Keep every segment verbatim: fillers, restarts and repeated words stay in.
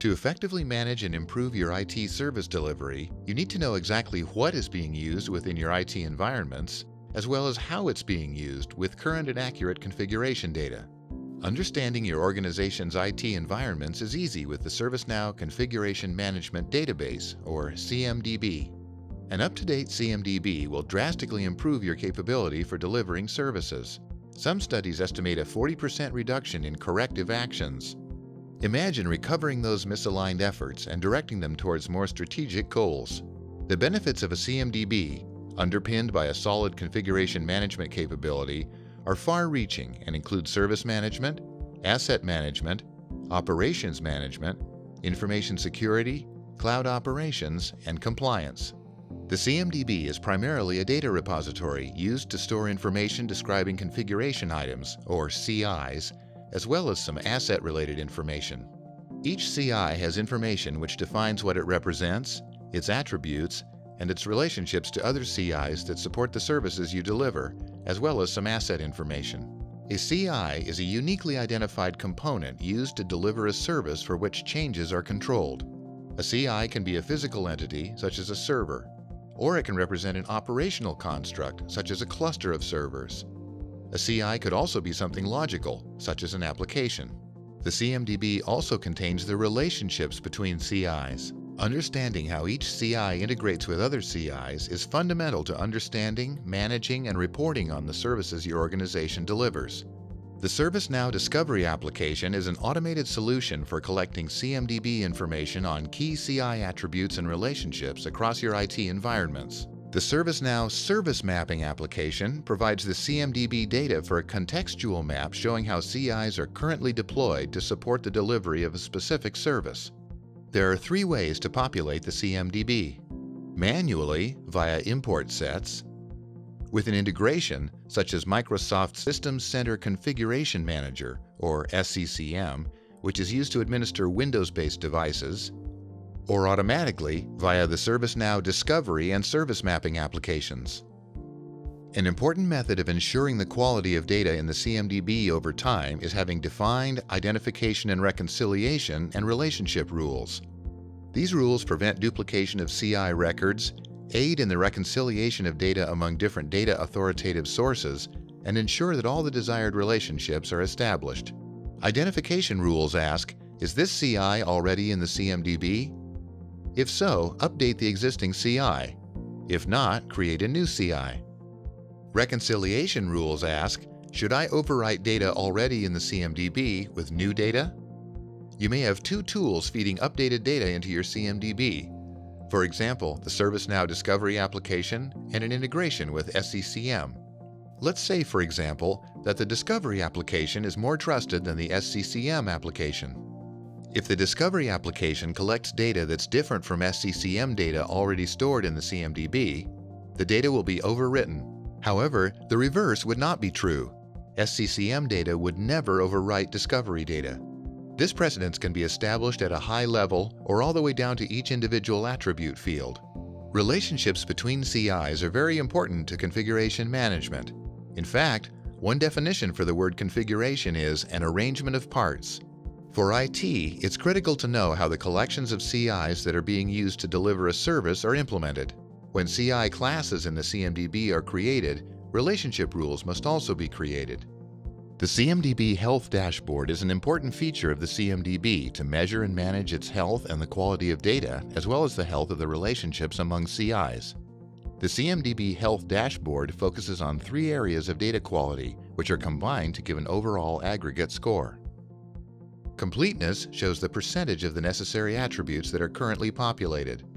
To effectively manage and improve your I T service delivery, you need to know exactly what is being used within your I T environments, as well as how it's being used with current and accurate configuration data. Understanding your organization's I T environments is easy with the ServiceNow Configuration Management Database, or C M D B. An up-to-date C M D B will drastically improve your capability for delivering services. Some studies estimate a forty percent reduction in corrective actions. Imagine recovering those misaligned efforts and directing them towards more strategic goals. The benefits of a C M D B, underpinned by a solid configuration management capability, are far-reaching and include service management, asset management, operations management, information security, cloud operations, and compliance. The C M D B is primarily a data repository used to store information describing configuration items, or C Is, as well as some asset-related information. Each C I has information which defines what it represents, its attributes, and its relationships to other C Is that support the services you deliver, as well as some asset information. A C I is a uniquely identified component used to deliver a service for which changes are controlled. A C I can be a physical entity, such as a server, or it can represent an operational construct, such as a cluster of servers. A C I could also be something logical, such as an application. The C M D B also contains the relationships between C Is. Understanding how each C I integrates with other C Is is fundamental to understanding, managing, and reporting on the services your organization delivers. The ServiceNow Discovery application is an automated solution for collecting C M D B information on key C I attributes and relationships across your I T environments. The ServiceNow Service Mapping application provides the C M D B data for a contextual map showing how C Is are currently deployed to support the delivery of a specific service. There are three ways to populate the C M D B: manually via import sets, with an integration such as Microsoft Systems Center Configuration Manager, or S C C M, which is used to administer Windows-based devices, or automatically via the ServiceNow Discovery and Service Mapping applications. An important method of ensuring the quality of data in the C M D B over time is having defined identification and reconciliation and relationship rules. These rules prevent duplication of C I records, aid in the reconciliation of data among different data authoritative sources, and ensure that all the desired relationships are established. Identification rules ask, is this C I already in the C M D B? If so, update the existing C I. If not, create a new C I. Reconciliation rules ask, should I overwrite data already in the C M D B with new data? You may have two tools feeding updated data into your C M D B. For example, the ServiceNow Discovery application and an integration with S C C M. Let's say, for example, that the Discovery application is more trusted than the S C C M application. If the Discovery application collects data that's different from S C C M data already stored in the C M D B, the data will be overwritten. However, the reverse would not be true. S C C M data would never overwrite Discovery data. This precedence can be established at a high level or all the way down to each individual attribute field. Relationships between C Is are very important to configuration management. In fact, one definition for the word configuration is an arrangement of parts. For I T, it's critical to know how the collections of C Is that are being used to deliver a service are implemented. When C I classes in the C M D B are created, relationship rules must also be created. The C M D B Health Dashboard is an important feature of the C M D B to measure and manage its health and the quality of data, as well as the health of the relationships among C Is. The C M D B Health Dashboard focuses on three areas of data quality, which are combined to give an overall aggregate score. Completeness shows the percentage of the necessary attributes that are currently populated.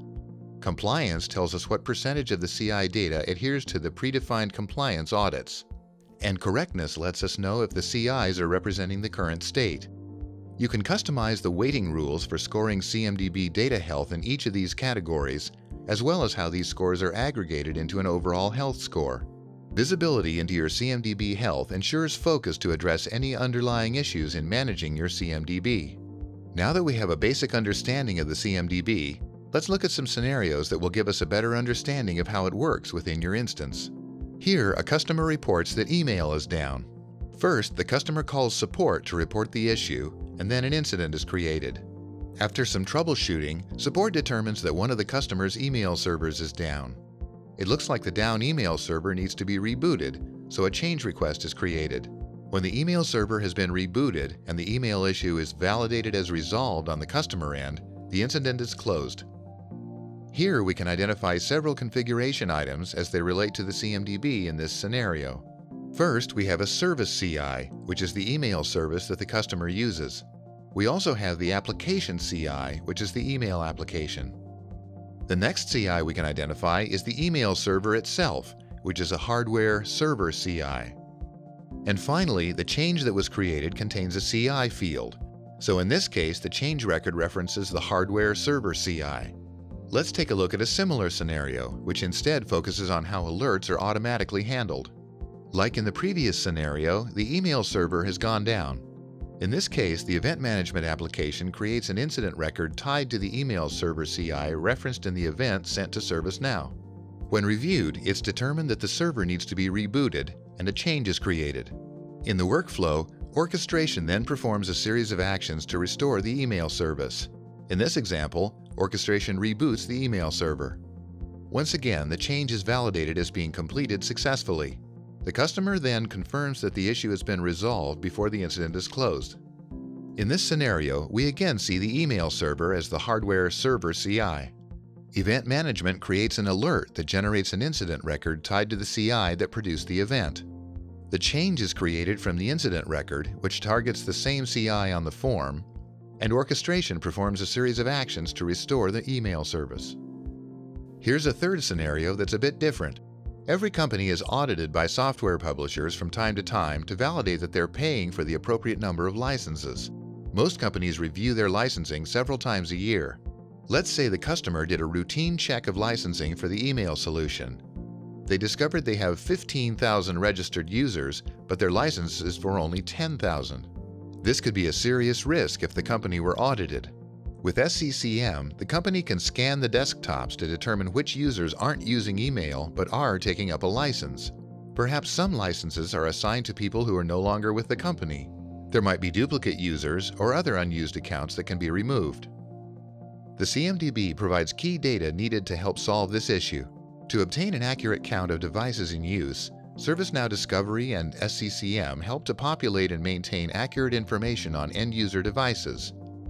Compliance tells us what percentage of the C I data adheres to the predefined compliance audits. And correctness lets us know if the C Is are representing the current state. You can customize the weighting rules for scoring C M D B data health in each of these categories, as well as how these scores are aggregated into an overall health score. Visibility into your C M D B health ensures focus to address any underlying issues in managing your C M D B. Now that we have a basic understanding of the C M D B, let's look at some scenarios that will give us a better understanding of how it works within your instance. Here, a customer reports that email is down. First, the customer calls support to report the issue, and then an incident is created. After some troubleshooting, support determines that one of the customer's email servers is down. It looks like the down email server needs to be rebooted, so a change request is created. When the email server has been rebooted and the email issue is validated as resolved on the customer end, the incident is closed. Here we can identify several configuration items as they relate to the C M D B in this scenario. First, we have a service C I, which is the email service that the customer uses. We also have the application C I, which is the email application. The next C I we can identify is the email server itself, which is a hardware server C I. And finally, the change that was created contains a C I field. So in this case, the change record references the hardware server C I. Let's take a look at a similar scenario, which instead focuses on how alerts are automatically handled. Like in the previous scenario, the email server has gone down. In this case, the event management application creates an incident record tied to the email server C I referenced in the event sent to ServiceNow. When reviewed, it's determined that the server needs to be rebooted, and a change is created. In the workflow, orchestration then performs a series of actions to restore the email service. In this example, orchestration reboots the email server. Once again, the change is validated as being completed successfully. The customer then confirms that the issue has been resolved before the incident is closed. In this scenario, we again see the email server as the hardware server C I. Event management creates an alert that generates an incident record tied to the C I that produced the event. The change is created from the incident record, which targets the same C I on the form, and orchestration performs a series of actions to restore the email service. Here's a third scenario that's a bit different. Every company is audited by software publishers from time to time to validate that they're paying for the appropriate number of licenses. Most companies review their licensing several times a year. Let's say the customer did a routine check of licensing for the email solution. They discovered they have fifteen thousand registered users, but their license is for only ten thousand. This could be a serious risk if the company were audited. With S C C M, the company can scan the desktops to determine which users aren't using email but are taking up a license. Perhaps some licenses are assigned to people who are no longer with the company. There might be duplicate users or other unused accounts that can be removed. The C M D B provides key data needed to help solve this issue. To obtain an accurate count of devices in use, ServiceNow Discovery and S C C M help to populate and maintain accurate information on end-user devices.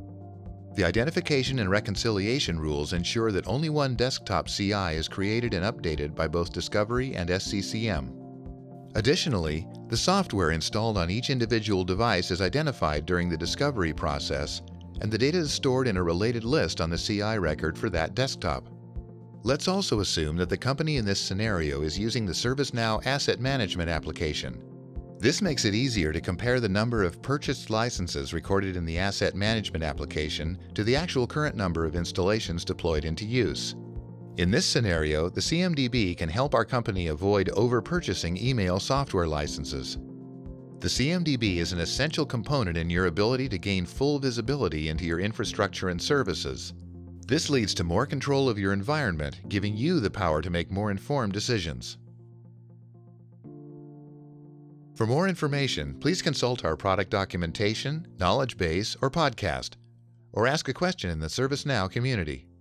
The identification and reconciliation rules ensure that only one desktop C I is created and updated by both Discovery and S C C M. Additionally, the software installed on each individual device is identified during the discovery process, and the data is stored in a related list on the C I record for that desktop. Let's also assume that the company in this scenario is using the ServiceNow Asset Management application. This makes it easier to compare the number of purchased licenses recorded in the Asset Management application to the actual current number of installations deployed into use. In this scenario, the C M D B can help our company avoid over-purchasing email software licenses. The C M D B is an essential component in your ability to gain full visibility into your infrastructure and services. This leads to more control of your environment, giving you the power to make more informed decisions. For more information, please consult our product documentation, knowledge base, or podcast, or ask a question in the ServiceNow community.